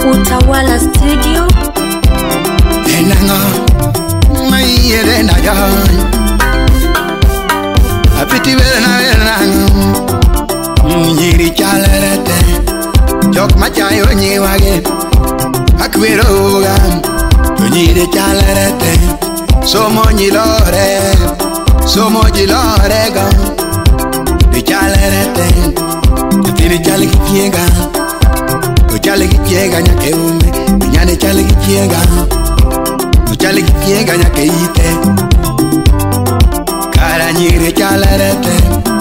Utawala Studio. Enanga, my erena young. Apity verena, Yiri Chalre, Jok Machayo Niwage, Aquero, Yiri Chalre, so moni lore, so moji lore go, the Chalre, the Tiri Chalikiega, the Chalikiega, Yakeume, the Yana Chalikiega. Chale kiega nya keite Kara nyiri chalerete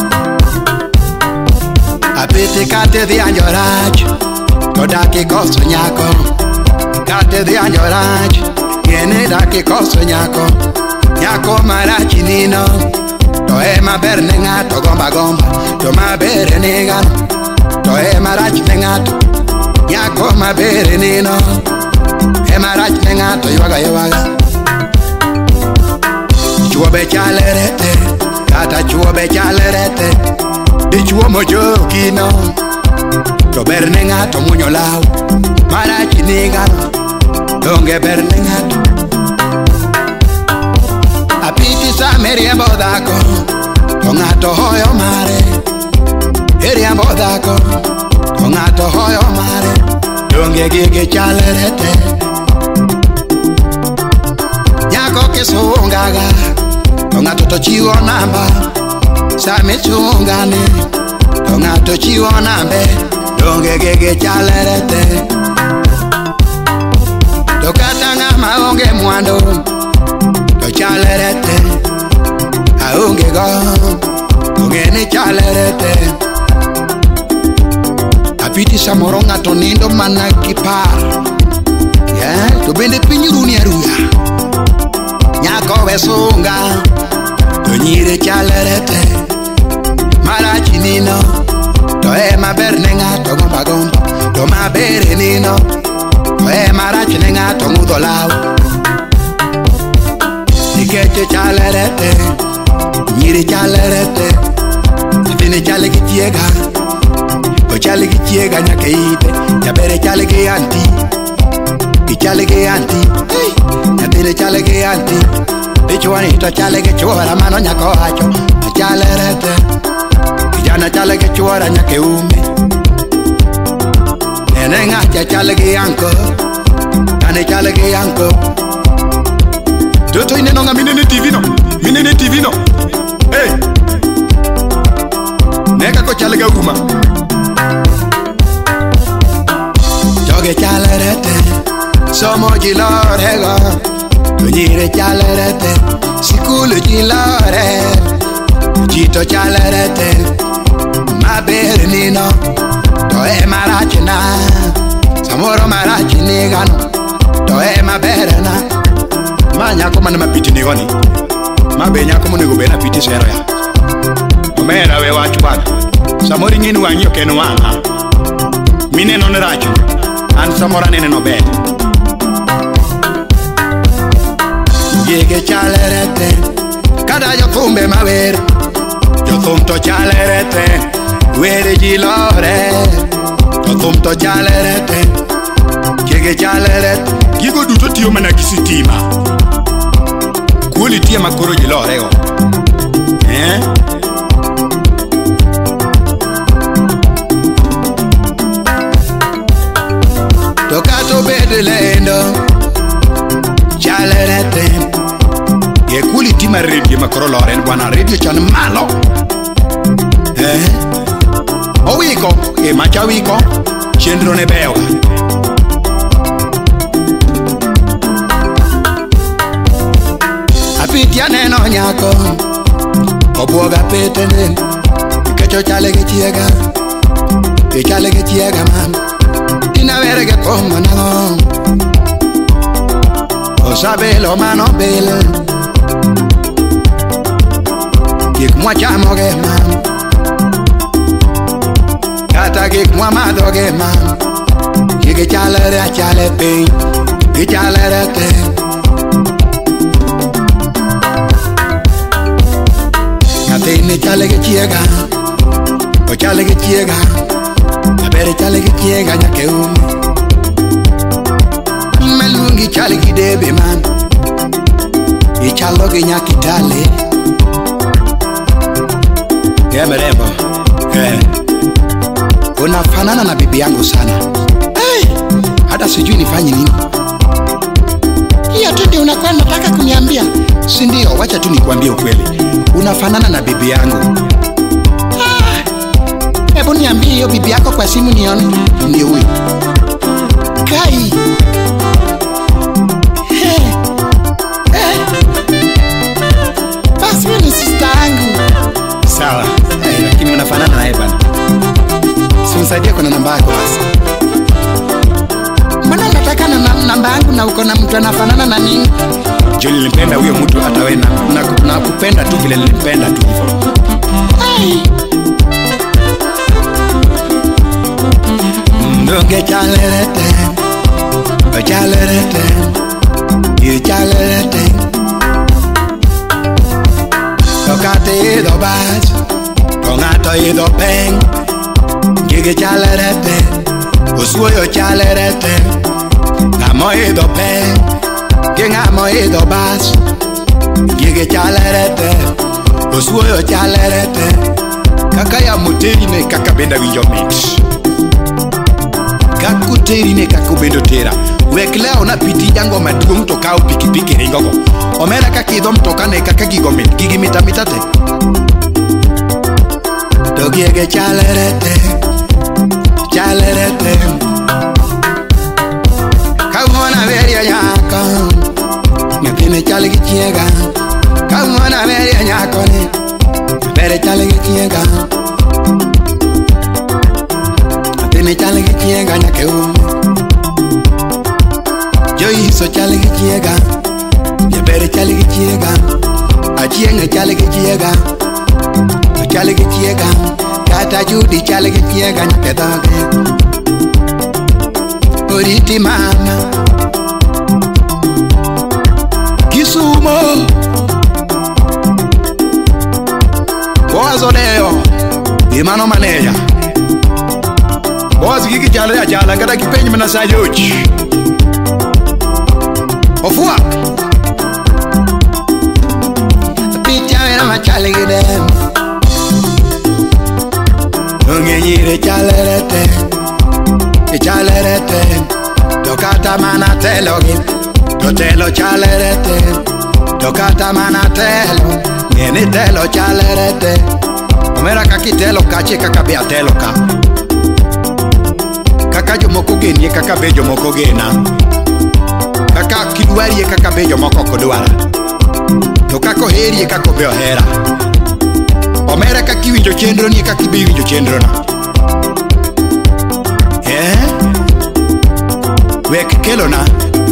Apity kate di anjoraj Kodaki koso nyako Kate di anjoraj Yene daki koso nyako Nyako marachi nino To ema berne ngato gomba gomba To ma bere nigano To ema rachi nengato Nyako ma bere nino Ema rach nengato yuaga yuaga Chuo be chalerete Kata chuo be chalerete Di chuo mojo kino To ber nengato munyo lau Marachi nigano Donge ber nengato Apity sa meriembo dako To ngato hoyo mare Eriembo dako To ngato hoyo mare Donge gige chalerete Nyako kisungaga Tongato tochiwo namba Same chungane Tongato chiwo nambe Donge gege chalerete Tokata ngama onge mwando To chalerete Aunge go Ongene chalerete Apity samoronga tonindo manakipar To bende pinyuruni aruya Nyako wesunga To nyire chalerete Marachi nino To ema berne ngato gomba gomba To ma bere nino To ema rachi nengato ngudo lau Nikeche chalerete Nyire chalerete Tine chale kitiega O chale kitiega nyakeite Nyabere chale ke anti Chale ke anti, nyatire chale ke anti. Ichuanito chale ke chuora mano nyako hacho. Chale rete, kijana chale ke chuora nyake ume. Nene ngacha chale ke yanko, tane chale ke yanko. Toto ine nonga minene TV no. Hey, neka ko chale ke uma. Joge chale rete. Somo gilorego To nyire chalerete Sikulu gilore Chito chalerete Ma bere nino To ema rachi na Samoro marachi nigano To ema bere na Ma nyako mani mapiti nigoni Ma be nyako mani gube na piti sero ya Omera we wachwana Samori ngini wanyo kenu wanga Mine non rachi An samora nene no bed Yege chalerete Kada yo fumbe maver Yo thumto chalerete Were gilore Yo thumto chalerete Yege chalerete Gigo duto tiyo managisitima Kuli tiya makuro gilore go Tokato bedelendo Chalerete Ye kuli tima radio makoro loren Wana radio chan malo Owiko macha wiko Chendro ne beoga Apity aneno nyako Obuoga petene Kecho chale ke chiega Chale ke chiega man Tina verga como no O sabe lo mano bel Kik mwa chamo ge man Kata kik mwa mado ge man Kik chalere a chale ping Kik chalere te Katini chale ke chiega O chale ke chiega Abere chale ke chiega nyake dongi chali gidebe man ichalo gi nyakitale merembo unafanana na bibi yangu sana. Hey, hata sijui nifanye nini. Hiyo tu ndio unakuwa unataka kuniambia? Si ndio, wacha tu nikwambie ukweli. Unafanana na bibi yangu. Hebu niambie hiyo bibi yako kwa simu nione. Ndio huyo. Kai. Basi ni sister yangu. Sawa. Lakini unafanana naye bana. Unisaidie kuna namba yako basi. Mbona unataka namba yangu na uko na mtu anafanana na nini? Juli nilipenda huyo mtu hata wewe na kupenda tu vile nilipenda tu hivyo. Ndonge chalerete. Chalerete. You chalerete. Tokate do bas. Kongato ido peng. Gige chalerete, usuyo chalerete, amoido pen, ginga amoido bas. Gige chalerete, usuyo chalerete, kakaya muteri ne kakabenda winjomit. Kakuteri ne kakubendo tera. Wekleo na piti Jangoma duong to kao pikipiki ringogo. Omera kakidom toka ne kakagigomit, gigimita-mitate. Gige chalerete. Chalerete Kamona veria nyaka Nyakine chalegi chiega Kamona veria nyakone Vere chalegi chiega Nyakine chalegi chiega nyake Joiso chalegi chiega Nyabere chalegi chiega Achienge chalegi chiega Chalegi chiega Kata Judy chalegi chiega nyake doge Oriti mama Kisumo Boaz oleo Imano maneja Boaz gigi Chalre achala Kata kipenyi mena sayochi Ofua Apity mena machalegi dem Ngenyire chalerete Chalerete Tokata manatelo Totelo chalerete Tokata manatelo Nene telo chalerete Omera kakitelo kache kakabeatelo ka Kaka jomoko genie kakabejo moko gena Kaka kidwarie kakabejo moko kodwara Tokako herie kakobeo hera Omera kakiwinjo chendro ni kakibiwinjo chendro na Wek kelo na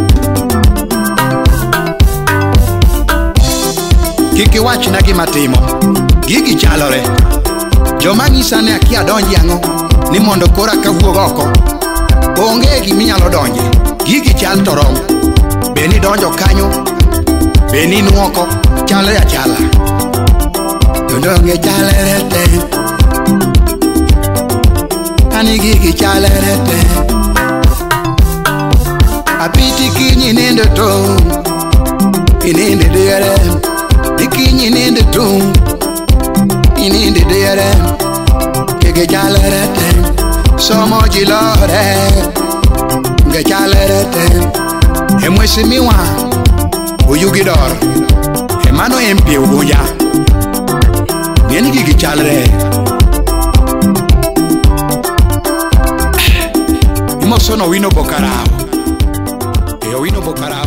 Kiki wach na gimatimo Gigi chalore Joma ngisa ne akia donji ango Ni mondo kora kawuog oko Onge giminyalo donje Gigi chal torom Beni donjo kanyo Beni nuoko Chalre achala Donge chalerete Ani gigi chalerete Apity kinyi nende to Inende dere Kinyi nende to Inende dere Kege chalerete Somo jilore Ge chalerete Emwesi miwa Uyugidor Emano empi uguya Yeni gigi Chalre Imo sono wino bokarao Wino bokarao